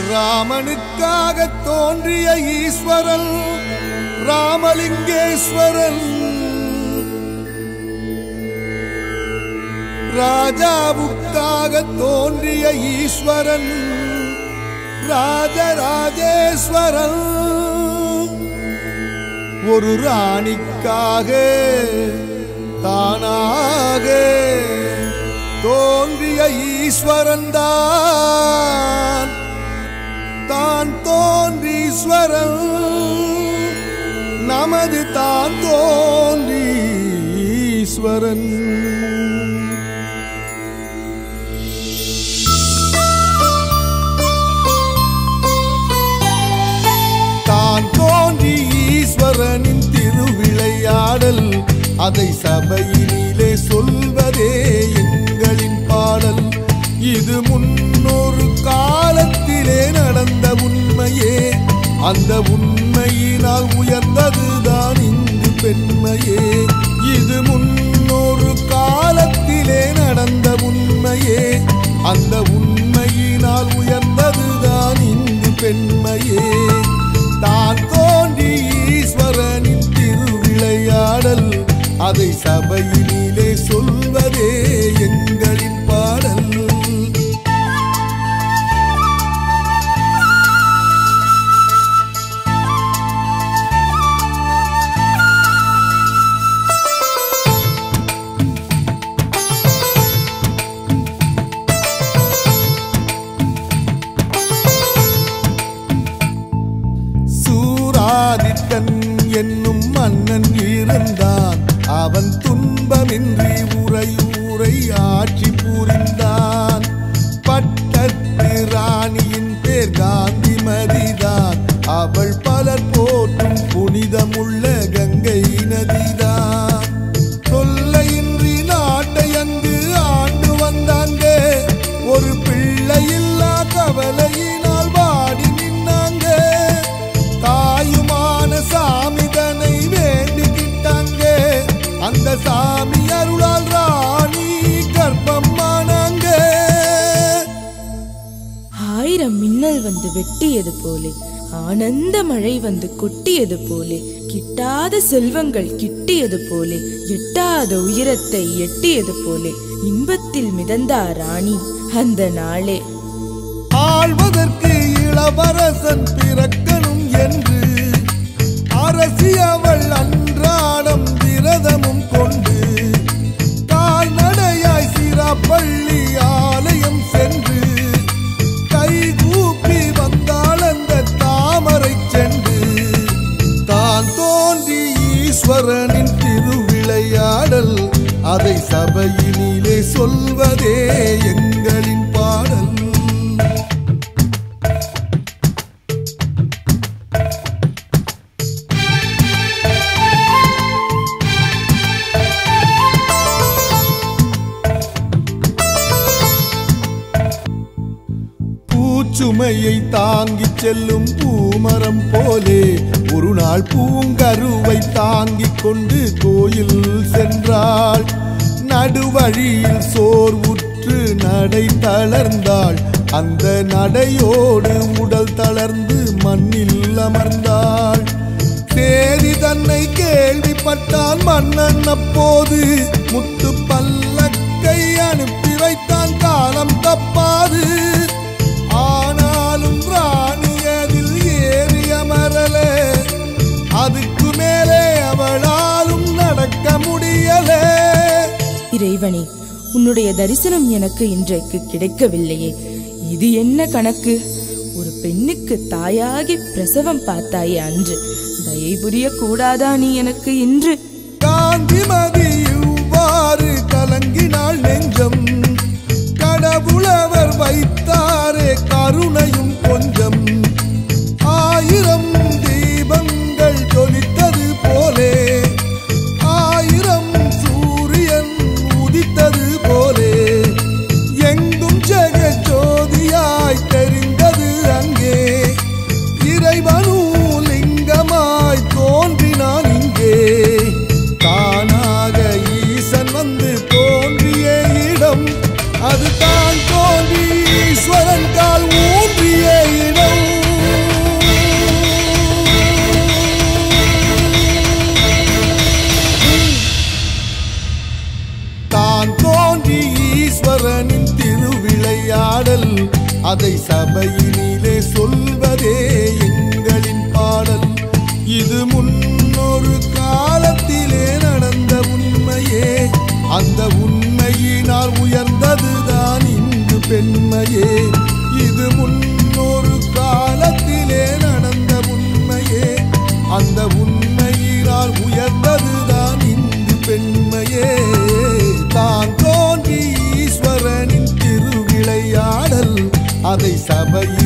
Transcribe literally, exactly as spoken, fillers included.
ராமனுக்காக தோன்றிய ஈஸ்வரன் ராமலிங்கேஸ்வரன், ராஜாவுக்காக தோன்றிய ஈஸ்வரன் ராஜராஜேஸ்வரன், ஒரு ராணிக்காக தானாக தோன்றிய ஈஸ்வரன் தான் தான் தோன்றீஸ்வரன், நமது தான் தோன்றீஸ்வரன். தான் தோன்றி ஈஸ்வரனின் திருவிளையாடல், அதை சபையிலே சொல்வதே எங்களின் பாடல். இது முன்னொரு காலத்திலே நடந்த உண்மையே, அந்த உண்மையினால் உயர்ந்ததுதான் இங்கு பெண்மையே. இது முன்னொரு காலத்திலே நடந்த உண்மையே, அந்த உண்மையினால் உயர்ந்ததுதான் இங்கு பெண்மையே. தான் தோன்றி ஈஸ்வரனின் திருவிளையாடல், அதை சபையிலே சொல்வதே எங்களின் பாடல். சூராதித்தன் என்னும் மன்னன் இருந்தான், அவன் துன்பமின்றி உரையூரை ஆட்சி புரிந்தான். பட்டத்து ராணியின் பேர் காந்திமதிதான், அவள் பலர் போற்றும் புனிதமுள்ள கங்கை நதிதான். தொல்லையின்றி நாட்டை அங்கு ஆண்டு வந்தாங்க, ஒரு பிள்ளையில்லா கவலையினால் வாடி நின்னாங்க. தாயுமான சாமிதனை வேண்டிக்கிட்டாங்க, அந்த சாமி அருளால் ராணி கர்ப்பம் ஆனாங்க. ஆயிரம் மின்னல் வந்து வெட்டியது போலே, ஆனந்த மழை வந்து கொட்டியது போலே, கிட்டாத செல்வங்கள் கிட்டியது போலே, எட்டாத உயரத்தை எட்டியது போலே, இன்பத்தில் மிதந்தார் ராணி அந்த நாளே. ஆள்வதற்கு இளவரசன் பிறக்கணும் என்று அரசி அவள் அன்றாடம் விரதமும் கொண்டு, கால்நடையாய் சிராப்பள்ளி ஆலயம் சென்று கைகூப்பி வந்தாள் அந்த தாமரை சென்று. தான் தோன்றி ஈஸ்வரனின் திருவிளையாடல், அதை சபையினிலே சொல்வதே எங்களின் பாடல். சுமையை தாங்கிச் செல்லும் பூமரம் போலே, ஒரு நாள் பூங்கருவை தாங்கிக் கொண்டு கோயில் சென்றாள். நடுவழியில் சோர்வுற்று நடை தளர்ந்தாள், அந்த நடையோடு உடல் தளர்ந்து மண்ணில் அமர்ந்தாள். சேதி தன்னை கேள்விப்பட்டான் மன்னன், அப்போது முத்து பல்லக்கை அனுப்பி வைத்தான் காலம் தப்பாது. ஆனாலும் ராணி அதில் ஏறி அமரல, அதுக்கு மேலே அவளாலும் நடக்க முடியல. இறைவனே, உன்னுடைய தரிசனம் எனக்கு இன்றைக்கு கிடைக்கவில்லையே, இது என்ன கணக்கு? ஒரு பெண்ணுக்கு தாயாகி பிரசவம் பார்த்தாயே அன்று, தயை புரிய கூடாதா நீ எனக்கு இன்று? காந்திமதி இவ்வாறு கலங்கினாள் நெஞ்சம், கடவுளவர் வைத்தாரே கருணையும் கொஞ்சம். ஆயிரம் தீபங்கள் ஜொலித்தது போலே, ஆயிரம் சூரியன் உதித்தது போலே, எங்கும் ஜெகஜோதியாய் தெரிந்தது அங்கே. இறைவனும் லிங்கமாய் தோன்றினான் இங்கே, தானாக ஈசன் வந்து தோன்றிய இடம், அது தான் தோன்றி ஈஸ்வரன் கால் ஊன்றிய இடம். அதை சபையினிலே சொல்வதே எங்களின் பாடல். இது முன்னொரு காலத்திலே நடந்த உண்மையே, அந்த உண்மையினால் உயர்ந்ததுதான் இங்கு பெண்மையே. இது முன்னொரு காலத்திலே நடந்த உண்மையே, அந்த உண்மையினால் உயர்ந்ததுதான் இங்கு பெண்மையே. தான் தோன்றி ஈஸ்வரனின் திருவிளையாடல், அதை சபையில்